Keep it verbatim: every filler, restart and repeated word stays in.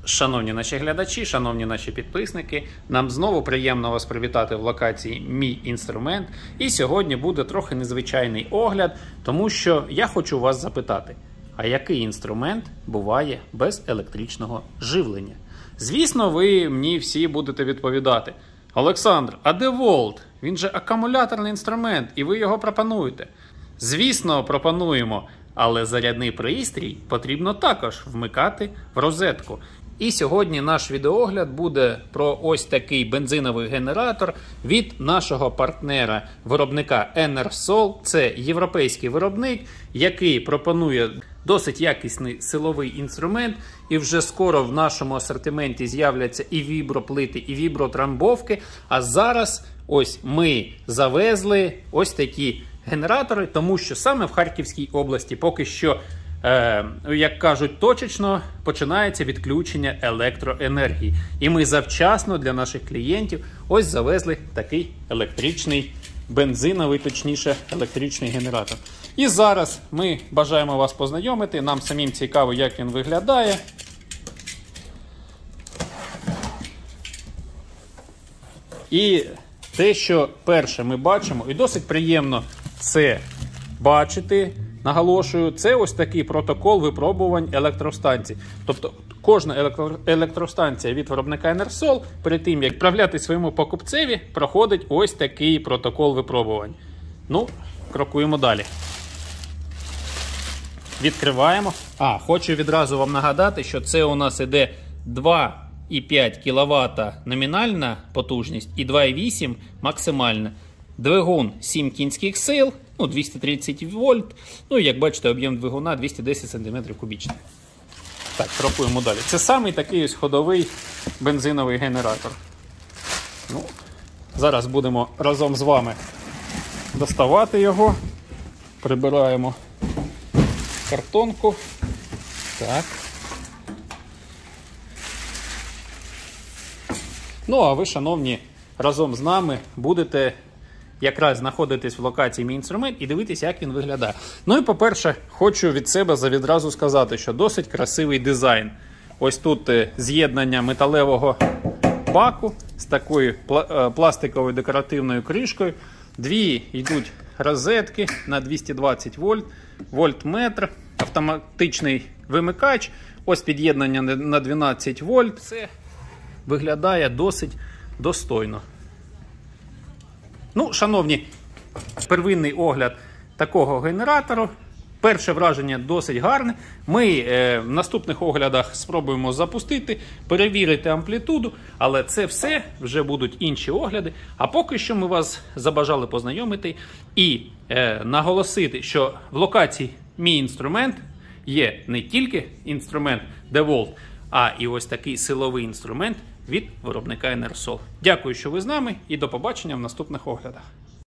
Шановні наші глядачі, шановні наші підписники, нам знову приємно вас привітати в локації «Мій інструмент». І сьогодні буде трохи незвичайний огляд, тому що я хочу вас запитати, а який інструмент буває без електричного живлення? Звісно, ви мені всі будете відповідати: Олександр, а де Волт? Він же акумуляторний інструмент, і ви його пропонуєте. Звісно, пропонуємо, але зарядний пристрій потрібно також вмикати в розетку. І сьогодні наш відеоогляд буде про ось такий бензиновий генератор від нашого партнера-виробника Enersol. Це європейський виробник, який пропонує досить якісний силовий інструмент. І вже скоро в нашому асортименті з'являться і віброплити, і вібротрамбовки. А зараз ось ми завезли ось такі генератори, тому що саме в Харківській області поки що, е, як кажуть, точечно починається відключення електроенергії. І ми завчасно для наших клієнтів ось завезли такий електричний, бензиновий, точніше, електричний генератор. І зараз ми бажаємо вас познайомити, нам самим цікаво, як він виглядає. І те, що перше ми бачимо, і досить приємно це бачити, наголошую, це ось такий протокол випробувань електростанцій. Тобто кожна електро електростанція від виробника Enersol перед тим, як відправляти своєму покупцеві, проходить ось такий протокол випробувань. Ну, крокуємо далі. Відкриваємо. А, хочу відразу вам нагадати, що це у нас іде два і п'ять кіловата номінальна потужність і два і вісім максимальна. Двигун сім кінських сил, ну, двісті тридцять вольт, ну, як бачите, об'єм двигуна двісті десять сантиметрів кубічних. Так, крокуємо далі. Це самий такий ось ходовий бензиновий генератор. Ну, зараз будемо разом з вами доставати його. Прибираємо картонку. Так. Ну, а ви, шановні, разом з нами будете якраз знаходитись в локації «Мій інструмент» і дивитися, як він виглядає. Ну і, по-перше, хочу від себе відразу сказати, що досить красивий дизайн. Ось тут з'єднання металевого баку з такою пластиковою декоративною кришкою. Дві йдуть розетки на двісті двадцять вольт, вольтметр, автоматичний вимикач, ось під'єднання на дванадцять вольт. Все виглядає досить достойно. Ну, шановні, первинний огляд такого генератору. Перше враження досить гарне. Ми е, в наступних оглядах спробуємо запустити, перевірити амплітуду, але це все вже будуть інші огляди. А поки що ми вас забажали познайомити і е, наголосити, що в локації «Мій інструмент» є не тільки інструмент DeWalt, а і ось такий силовий інструмент від виробника Enersol. Дякую, що ви з нами, і до побачення в наступних оглядах.